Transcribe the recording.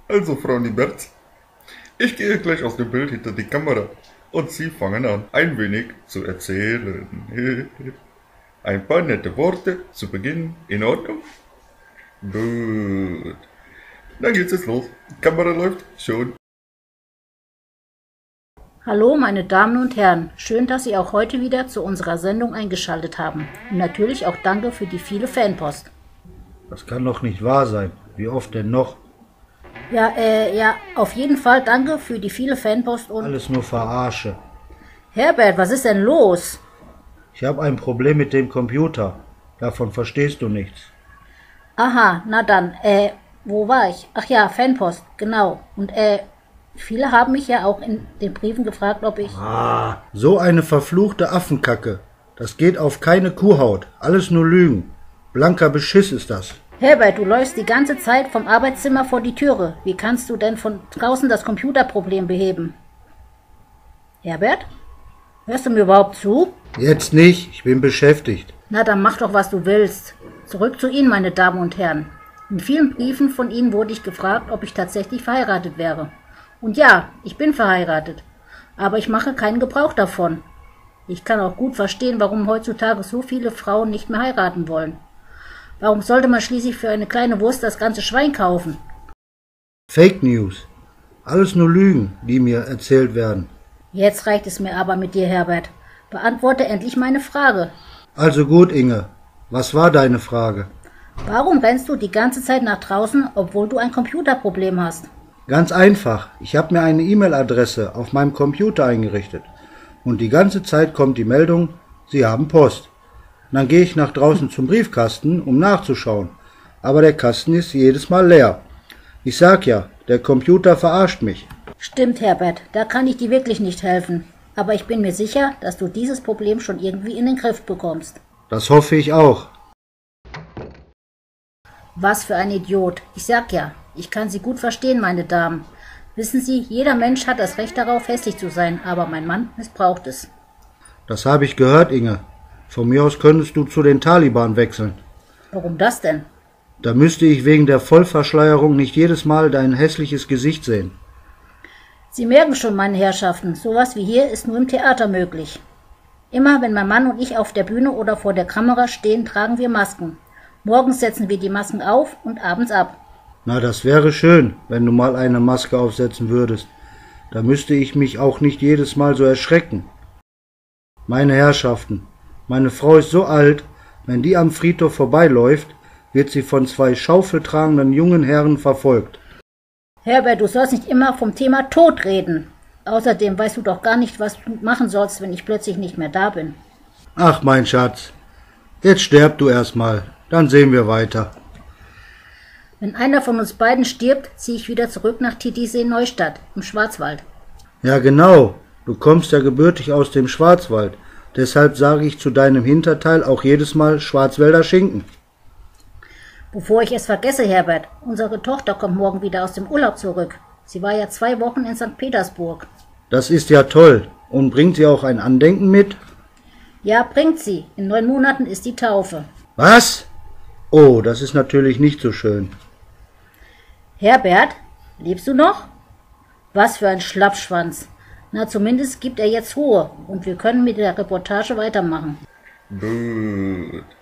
Also, Frau Nieberts, ich gehe gleich aus dem Bild hinter die Kamera und Sie fangen an, ein wenig zu erzählen. Ein paar nette Worte zu Beginn, in Ordnung? Gut. Dann geht's jetzt los. Die Kamera läuft schon. Hallo meine Damen und Herren, schön, dass Sie auch heute wieder zu unserer Sendung eingeschaltet haben. Und natürlich auch danke für die viele Fanpost. Das kann doch nicht wahr sein. Wie oft denn noch? Ja, auf jeden Fall danke für die viele Fanpost und... Alles nur Verarsche. Herbert, was ist denn los? Ich habe ein Problem mit dem Computer. Davon verstehst du nichts. Aha, na dann, wo war ich? Ach ja, Fanpost, genau. Und viele haben mich ja auch in den Briefen gefragt, ob ich... So eine verfluchte Affenkacke. Das geht auf keine Kuhhaut. Alles nur Lügen. Blanker Beschiss ist das. Herbert, du läufst die ganze Zeit vom Arbeitszimmer vor die Türe. Wie kannst du denn von draußen das Computerproblem beheben? Herbert? Hörst du mir überhaupt zu? Jetzt nicht, ich bin beschäftigt. Na, dann mach doch, was du willst. Zurück zu Ihnen, meine Damen und Herren. In vielen Briefen von Ihnen wurde ich gefragt, ob ich tatsächlich verheiratet wäre. Und ja, ich bin verheiratet. Aber ich mache keinen Gebrauch davon. Ich kann auch gut verstehen, warum heutzutage so viele Frauen nicht mehr heiraten wollen. Warum sollte man schließlich für eine kleine Wurst das ganze Schwein kaufen? Fake News. Alles nur Lügen, die mir erzählt werden. Jetzt reicht es mir aber mit dir, Herbert. Beantworte endlich meine Frage. Also gut, Inge. Was war deine Frage? Warum rennst du die ganze Zeit nach draußen, obwohl du ein Computerproblem hast? Ganz einfach. Ich habe mir eine E-Mail-Adresse auf meinem Computer eingerichtet. Und die ganze Zeit kommt die Meldung, Sie haben Post. Dann gehe ich nach draußen zum Briefkasten, um nachzuschauen. Aber der Kasten ist jedes Mal leer. Ich sag ja, der Computer verarscht mich. Stimmt, Herbert, da kann ich dir wirklich nicht helfen. Aber ich bin mir sicher, dass du dieses Problem schon irgendwie in den Griff bekommst. Das hoffe ich auch. Was für ein Idiot. Ich sag ja, ich kann Sie gut verstehen, meine Damen. Wissen Sie, jeder Mensch hat das Recht darauf, hässlich zu sein, aber mein Mann missbraucht es. Das habe ich gehört, Inge. Von mir aus könntest du zu den Taliban wechseln. Warum das denn? Da müsste ich wegen der Vollverschleierung nicht jedes Mal dein hässliches Gesicht sehen. Sie merken schon, meine Herrschaften, sowas wie hier ist nur im Theater möglich. Immer wenn mein Mann und ich auf der Bühne oder vor der Kamera stehen, tragen wir Masken. Morgens setzen wir die Masken auf und abends ab. Na, das wäre schön, wenn du mal eine Maske aufsetzen würdest. Da müsste ich mich auch nicht jedes Mal so erschrecken. Meine Herrschaften, meine Frau ist so alt, wenn die am Friedhof vorbeiläuft, wird sie von zwei schaufeltragenden jungen Herren verfolgt. Herbert, du sollst nicht immer vom Thema Tod reden. Außerdem weißt du doch gar nicht, was du machen sollst, wenn ich plötzlich nicht mehr da bin. Ach, mein Schatz, jetzt sterb du erstmal, dann sehen wir weiter. Wenn einer von uns beiden stirbt, ziehe ich wieder zurück nach Titisee-Neustadt im Schwarzwald. Ja genau, du kommst ja gebürtig aus dem Schwarzwald. Deshalb sage ich zu deinem Hinterteil auch jedes Mal Schwarzwälder Schinken. Bevor ich es vergesse, Herbert, unsere Tochter kommt morgen wieder aus dem Urlaub zurück. Sie war ja 2 Wochen in St. Petersburg. Das ist ja toll. Und bringt sie auch ein Andenken mit? Ja, bringt sie. In 9 Monaten ist die Taufe. Was? Oh, das ist natürlich nicht so schön. Herbert, lebst du noch? Was für ein Schlappschwanz. Na, zumindest gibt er jetzt Ruhe und wir können mit der Reportage weitermachen. Gut.